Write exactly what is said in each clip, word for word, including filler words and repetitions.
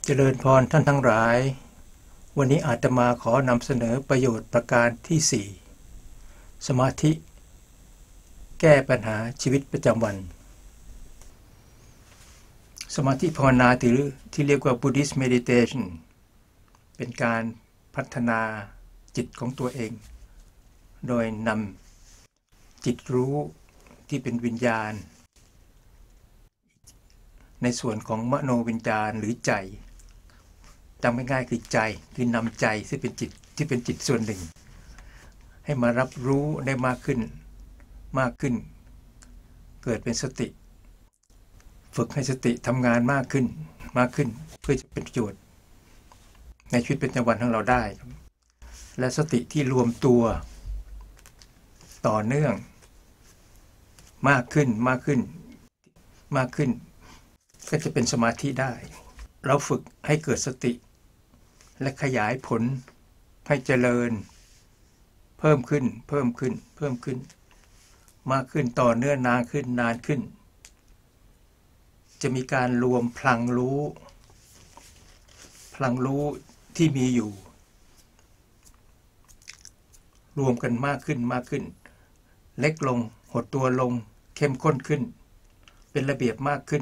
เจริญพรท่านทั้งหลายวันนี้อาตมาขอนำเสนอประโยชน์ประการที่สี่สมาธิแก้ปัญหาชีวิตประจำวันสมาธิภาวนาหรือที่เรียกว่า Buddhist Meditation เป็นการพัฒนาจิตของตัวเองโดยนำจิตรู้ที่เป็นวิญญาณในส่วนของมโนวิญญาณหรือใจจำง่ายๆคือใจคือนำใจซึ่งเป็นจิตที่เป็นจิตส่วนหนึ่งให้มารับรู้ได้มากขึ้นมากขึ้นเกิดเป็นสติฝึกให้สติทำงานมากขึ้นมากขึ้นเพื่อจะเป็นประโยชน์ในชีวิตประจำวันของเราได้และสติที่รวมตัวต่อเนื่องมากขึ้นมากขึ้นมากขึ้นก็จะเป็นสมาธิได้เราฝึกให้เกิดสติและขยายผลให้เจริญเพิ่มขึ้นเพิ่มขึ้นเพิ่มขึ้นมากขึ้นต่อเนื่องนานขึ้นนานขึ้นจะมีการรวมพลังรู้พลังรู้ที่มีอยู่รวมกันมากขึ้นมากขึ้นเล็กลงหดตัวลงเข้มข้นขึ้นเป็นระเบียบมากขึ้น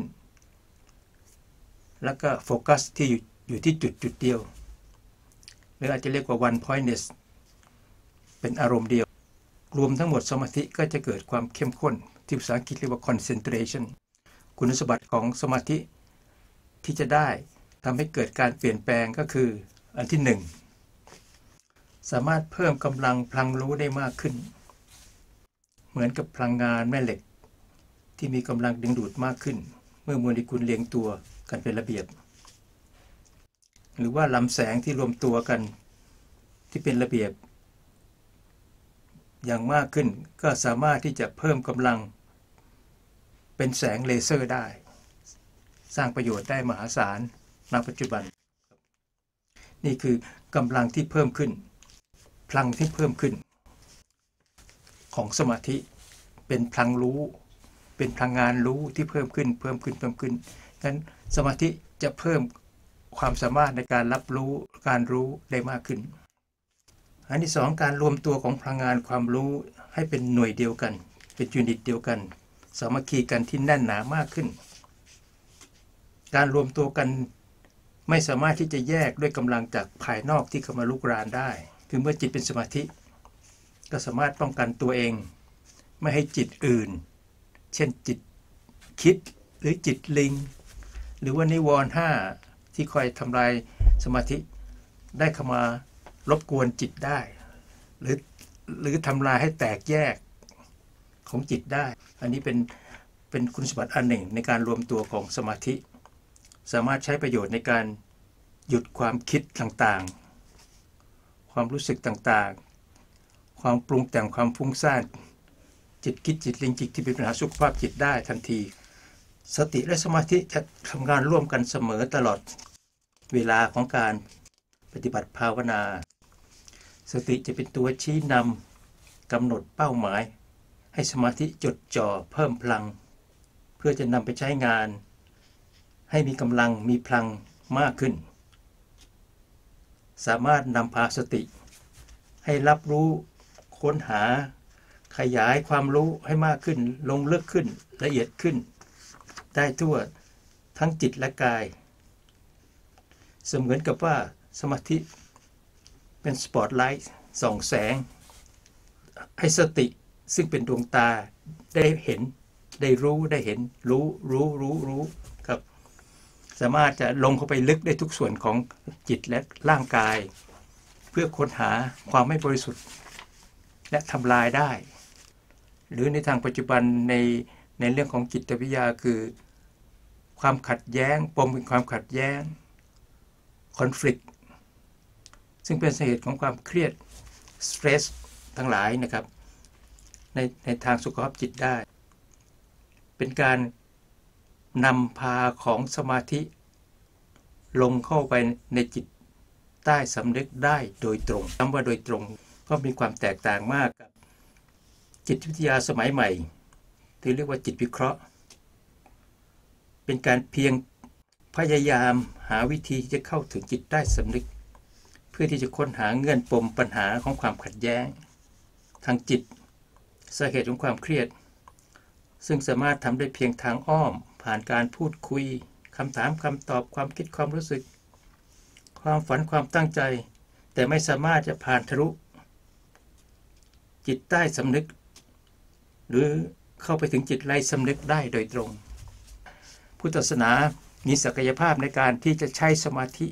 แล้วก็โฟกัสที่อยู่อยู่ที่จุดจุดเดียวหรืออาจจะเรียกว่า one pointness เป็นอารมณ์เดียวรวมทั้งหมดสมาธิก็จะเกิดความเข้มข้นที่ภาษาอังกฤษเรียกว่า concentration คุณสมบัติของสมาธิที่จะได้ทำให้เกิดการเปลี่ยนแปลงก็คืออันที่หนึ่งสามารถเพิ่มกำลังพลังรู้ได้มากขึ้นเหมือนกับพลังงานแม่เหล็กที่มีกำลังดึงดูดมากขึ้นเมื่อโมเลกุลเรียงตัวกันเป็นระเบียบหรือว่าลำแสงที่รวมตัวกันที่เป็นระเบียบอย่างมากขึ้นก็สามารถที่จะเพิ่มกำลังเป็นแสงเลเซอร์ได้สร้างประโยชน์ได้มหาศาลณปัจจุบันนี่คือกำลังที่เพิ่มขึ้นพลังที่เพิ่มขึ้นของสมาธิเป็นพลังรู้เป็นพลังงานรู้ที่เพิ่มขึ้นเพิ่มขึ้นเพิ่มขึ้นงั้นสมาธิจะเพิ่มความสามารถในการรับรู้การรู้ได้มากขึ้นอันที่สองการรวมตัวของพลังงานความรู้ให้เป็นหน่วยเดียวกันเป็นยูนิตเดียวกันสามัคคีกันที่แน่นหนามากขึ้นการรวมตัวกันไม่สามารถที่จะแยกด้วยกำลังจากภายนอกที่เข้ามาลุกรานได้คือเมื่อจิตเป็นสมาธิก็สามารถป้องกันตัวเองไม่ให้จิตอื่นเช่นจิตคิดหรือจิตลิงหรือว่านิวรณ์ห้าที่คอยทำลายสมาธิได้เข้ามารบกวนจิตได้หรือหรือทำลายให้แตกแยกของจิตได้อันนี้เป็นเป็นคุณสมบัติอันหนึ่งในการรวมตัวของสมาธิสามารถใช้ประโยชน์ในการหยุดความคิดต่างๆความรู้สึกต่างๆความปรุงแต่งความฟุ้งซ่านจิตคิดจิตลิงจิตที่เป็นปัญหาสุขภาพจิตได้ทันทีสติและสมาธิจะทำงานร่วมกันเสมอตลอดเวลาของการปฏิบัติภาวนาสติจะเป็นตัวชี้นำกำหนดเป้าหมายให้สมาธิจดจ่อเพิ่มพลังเพื่อจะนำไปใช้งานให้มีกำลังมีพลังมากขึ้นสามารถนำพาสติให้รับรู้ค้นหาขยายความรู้ให้มากขึ้นลงลึกขึ้นละเอียดขึ้นได้ทั่วทั้งจิตและกายเสมือนกับว่าสมาธิเป็นสปอตไลท์ส่องแสงให้สติซึ่งเป็นดวงตาได้เห็นได้รู้ได้เห็นรู้รู้รู้รู้ครับสามารถจะลงเข้าไปลึกได้ทุกส่วนของจิตและร่างกายเพื่อค้นหาความไม่บริสุทธิ์และทำลายได้หรือในทางปัจจุบันในในเรื่องของจิตวิทยาคือความขัดแย้งปมเป็นความขัดแย้ง conflict ซึ่งเป็นสาเหตุของความเครียด stress ทั้งหลายนะครับในในทางสุขภาพจิตได้เป็นการนำพาของสมาธิลงเข้าไปในจิตใต้สำนึกได้โดยตรงคำว่าโดยตรงก็มีความแตกต่างมากกับจิตวิทยาสมัยใหม่ที่เรียกว่าจิตวิเคราะห์เป็นการเพียงพยายามหาวิธีที่จะเข้าถึงจิตใต้สำนึกเพื่อที่จะค้นหาเงื่อนปมปัญหาของความขัดแย้งทางจิตสาเหตุของความเครียดซึ่งสามารถทำได้เพียงทางอ้อมผ่านการพูดคุยคำถามคำตอบความคิดความรู้สึกความฝันความตั้งใจแต่ไม่สามารถจะผ่านทะลุจิตใต้สำนึกหรือเข้าไปถึงจิตไร้สำนึกได้โดยตรงพุทธศาสนามีศักยภาพในการที่จะใช้สมาธิ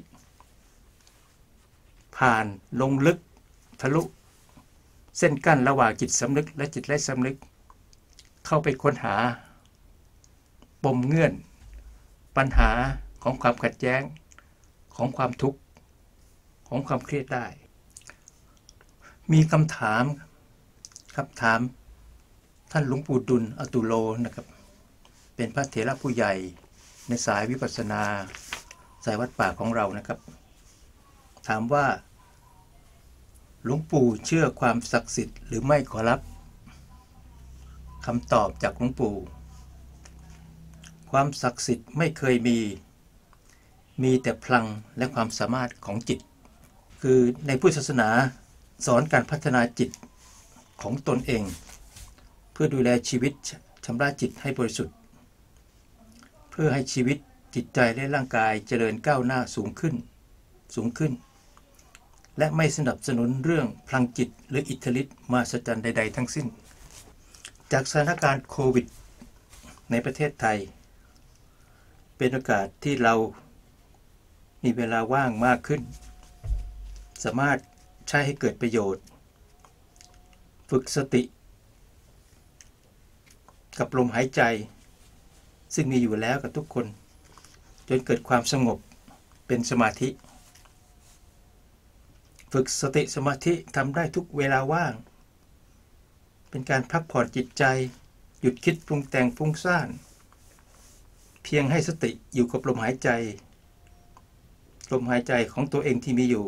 ผ่านลงลึกทะลุเส้นกั้นระหว่างจิตสำนึกและจิตไร้สำนึกเข้าไปค้นหาปมเงื่อนปัญหาของความขัดแย้งของความทุกข์ของความเครียดได้มีคำถามคำถามท่านหลวงปู่ดุลย์อตุโลนะครับเป็นพระเถระผู้ใหญ่ในสายวิปัสสนาสายวัดป่าของเรานะครับถามว่าหลวงปู่เชื่อความศักดิ์สิทธิ์หรือไม่ขอรับคำตอบจากหลวงปู่ความศักดิ์สิทธิ์ไม่เคยมีมีแต่พลังและความสามารถของจิตคือในพุทธศาสนาสอนการพัฒนาจิตของตนเองเพื่อดูแลชีวิตชำระจิตให้บริสุทธิ์เพื่อให้ชีวิตจิตใจและร่างกายเจริญก้าวหน้าสูงขึ้นสูงขึ้นและไม่สนับสนุนเรื่องพลังจิตหรืออิทธิฤทธิ์มหัศจรรย์ใดๆทั้งสิ้นจากสถานการณ์โควิดในประเทศไทยเป็นโอกาสที่เรามีเวลาว่างมากขึ้นสามารถใช้ให้เกิดประโยชน์ฝึกสติกับลมหายใจซึ่งมีอยู่แล้วกับทุกคนจนเกิดความสงบเป็นสมาธิฝึกสติสมาธิทำได้ทุกเวลาว่างเป็นการพักผ่อนจิตใจหยุดคิดปรุงแต่งฟุ้งซ่านเพียงให้สติอยู่กับลมหายใจลมหายใจของตัวเองที่มีอยู่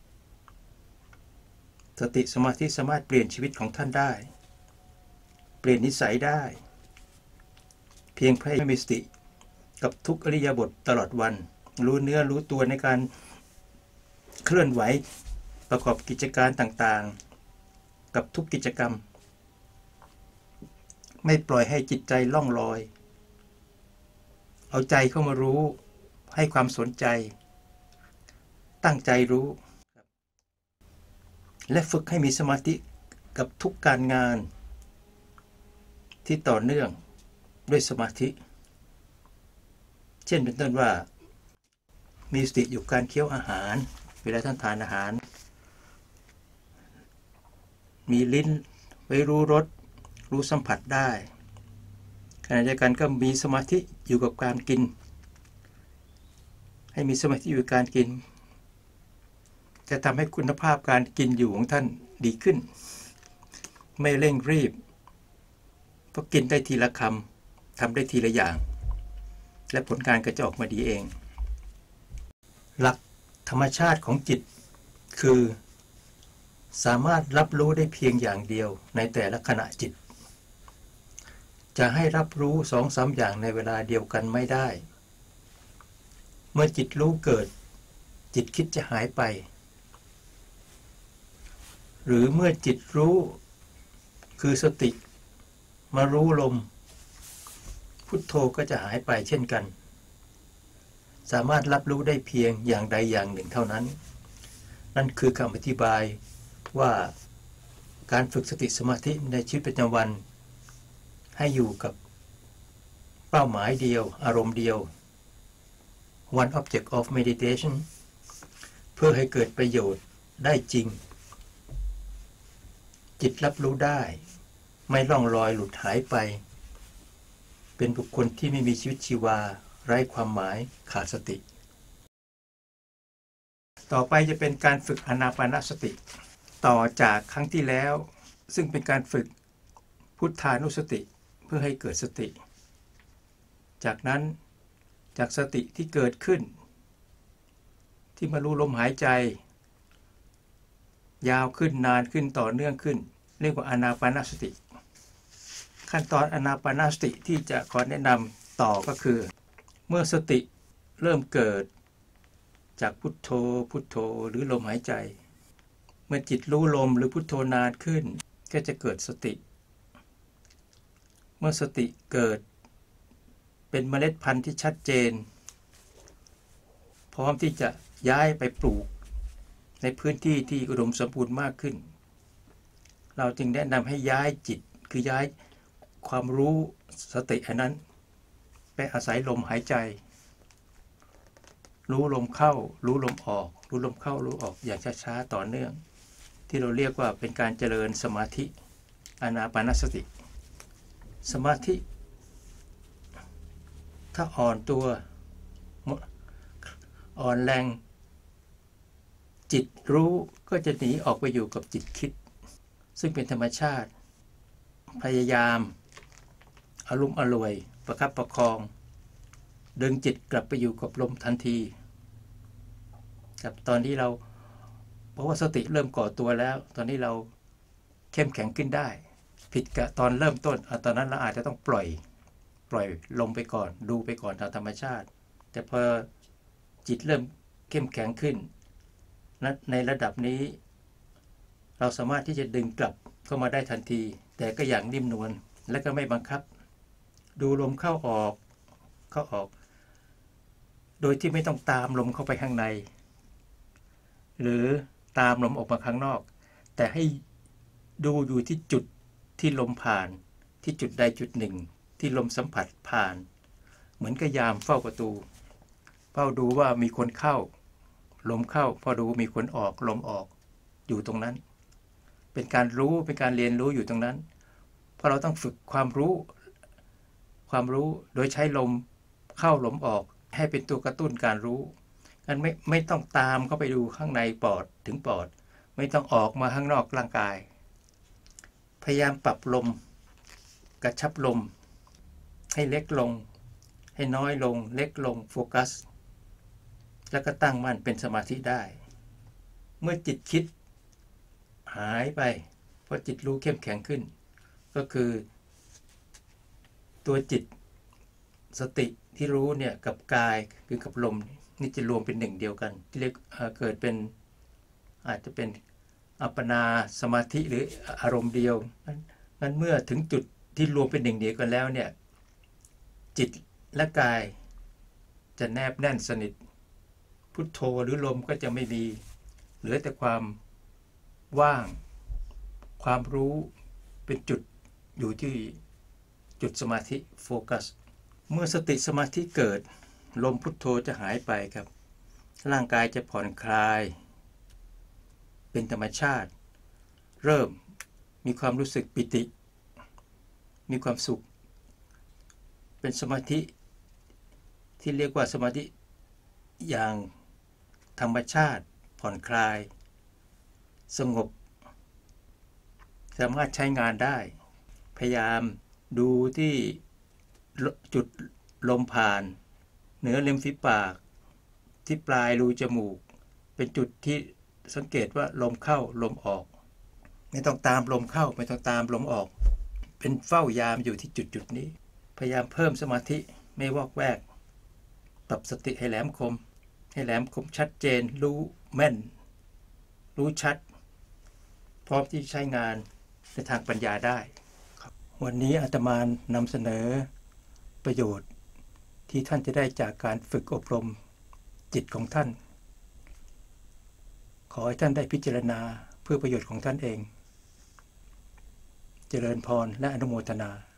สติสมาธิสามารถเปลี่ยนชีวิตของท่านได้เปลี่ยนนิสัยได้เพียงให้มีสติกับทุกอิริยาบถตลอดวันรู้เนื้อรู้ตัวในการเคลื่อนไหวประกอบกิจการต่างๆกับทุกกิจกรรมไม่ปล่อยให้จิตใจล่องลอยเอาใจเข้ามารู้ให้ความสนใจตั้งใจรู้และฝึกให้มีสมาธิกับทุกการงานที่ต่อเนื่องด้วยสมาธิเช่นเป็นต้นว่ามีสติอยู่การเคี้ยวอาหารเวลาท่านทานอาหารมีลิ้นไว้รู้รสรู้สัมผัสได้ขณะเดียวกันก็มีสมาธิอยู่กับการกินให้มีสมาธิอยู่กับการกินจะทำให้คุณภาพการกินอยู่ของท่านดีขึ้นไม่เร่งรีบเพราะกินได้ทีละคำทำได้ทีละอย่างและผลการก็จะออกมาดีเองหลักธรรมชาติของจิตคือสามารถรับรู้ได้เพียงอย่างเดียวในแต่ละขณะจิตจะให้รับรู้สองสามอย่างในเวลาเดียวกันไม่ได้เมื่อจิตรู้เกิดจิตคิดจะหายไปหรือเมื่อจิตรู้คือสติมารู้ลมพุทโธก็จะหายไปเช่นกันสามารถรับรู้ได้เพียงอย่างใดอย่างหนึ่งเท่านั้นนั่นคือคำอธิบายว่าการฝึกสติสมาธิในชีวิตประจำวันให้อยู่กับเป้าหมายเดียวอารมณ์เดียว one object of meditation เพื่อให้เกิดประโยชน์ได้จริงจิตรับรู้ได้ไม่ล่องลอยหลุดหายไปเป็นบุคคลที่ไม่มีชีวิตชีวาไร้ความหมายขาดสติต่อไปจะเป็นการฝึกอานาปานสติต่อจากครั้งที่แล้วซึ่งเป็นการฝึกพุทธานุสติเพื่อให้เกิดสติจากนั้นจากสติที่เกิดขึ้นที่มารู้ลมหายใจยาวขึ้นนานขึ้นต่อเนื่องขึ้นเรียกว่าอานาปานสติขั้นตอนอานาปานสติที่จะขอแนะนำต่อก็คือเมื่อสติเริ่มเกิดจากพุทโธพุทโธหรือลมหายใจเมื่อจิตรู้ลมหรือพุทโธนานขึ้นก็จะเกิดสติเมื่อสติเกิดเป็นเมล็ดพันธุ์ที่ชัดเจนพร้อมที่จะย้ายไปปลูกในพื้นที่ที่อุดมสมบูรณ์มากขึ้นเราจึงแนะนำให้ย้ายจิตคือย้ายความรู้สติอันนั้นไปอาศัยลมหายใจรู้ลมเข้ารู้ลมออกรู้ลมเข้ารู้ออกอย่างช้าๆต่อเนื่องที่เราเรียกว่าเป็นการเจริญสมาธิอานาปานสติสมาธิถ้าอ่อนตัวอ่อนแรงจิตรู้ก็จะหนีออกไปอยู่กับจิตคิดซึ่งเป็นธรรมชาติพยายามอารมณ์อร่วยประคับประคองดึงจิตกลับไปอยู่กับลมทันทีกับตอนที่เราเพราะว่าสติเริ่มก่อตัวแล้วตอนนี้เราเข้มแข็งขึ้นได้ผิดกับตอนเริ่มต้นตอนนั้นเราอาจจะต้องปล่อยปล่อยลงไปก่อนดูไปก่อนตามธรรมชาติแต่พอจิตเริ่มเข้มแข็งขึ้นในระดับนี้เราสามารถที่จะดึงกลับเข้ามาได้ทันทีแต่ก็อย่างนิ่มนวลและก็ไม่บังคับดูลมเข้าออกเข้าออกโดยที่ไม่ต้องตามลมเข้าไปข้างในหรือตามลมออกมาข้างนอกแต่ให้ดูอยู่ที่จุดที่ลมผ่านที่จุดใดจุดหนึ่งที่ลมสัมผัสผ่านเหมือนกับยามเฝ้าประตูเฝ้าดูว่ามีคนเข้าลมเข้าเฝ้าดูมีคนออกลมออกอยู่ตรงนั้นเป็นการรู้เป็นการเรียนรู้อยู่ตรงนั้นเพราะเราต้องฝึกความรู้ความรู้โดยใช้ลมเข้าลมออกให้เป็นตัวกระตุ้นการรู้งั้นไม่ไม่ต้องตามเข้าไปดูข้างในปอดถึงปอดไม่ต้องออกมาข้างนอกร่างกายพยายามปรับลมกระชับลมให้เล็กลงให้น้อยลงเล็กลงโฟกัสแล้วก็ตั้งมั่นเป็นสมาธิได้เมื่อจิตคิดหายไปเพราะจิตรู้เข้มแข็งขึ้นก็คือตัวจิตสติที่รู้เนี่ยกับกายคือกับลมนี่จะรวมเป็นหนึ่งเดียวกันที่เรียกเกิดเป็นอาจจะเป็นอัปปนาสมาธิหรืออารมณ์เดียวงั้นเมื่อถึงจุดที่รวมเป็นหนึ่งเดียวกันแล้วเนี่ยจิตและกายจะแนบแน่นสนิทพุทโธหรือลมก็จะไม่มีเหลือแต่ความว่างความรู้เป็นจุดอยู่ที่จุดสมาธิโฟกัสเมื่อสติสมาธิเกิดลมพุทโธจะหายไปครับร่างกายจะผ่อนคลายเป็นธรรมชาติเริ่มมีความรู้สึกปิติมีความสุขเป็นสมาธิที่เรียกว่าสมาธิอย่างธรรมชาติผ่อนคลายสงบสามารถใช้งานได้พยายามดูที่จุดลมผ่านเหนือริมฝีปากที่ปลายรูจมูกเป็นจุดที่สังเกตว่าลมเข้าลมออกไม่ต้องตามลมเข้าไม่ต้องตามลมออกเป็นเฝ้ายามอยู่ที่จุดจุดนี้พยายามเพิ่มสมาธิไม่วอกแวกปรับสติให้แหลมคมให้แหลมคมชัดเจนรู้แม่นรู้ชัดพร้อมที่ใช้งานในทางปัญญาได้วันนี้อาตมานำเสนอประโยชน์ที่ท่านจะได้จากการฝึกอบรมจิตของท่านขอให้ท่านได้พิจารณาเพื่อประโยชน์ของท่านเองเจริญพรและอนุโมทนา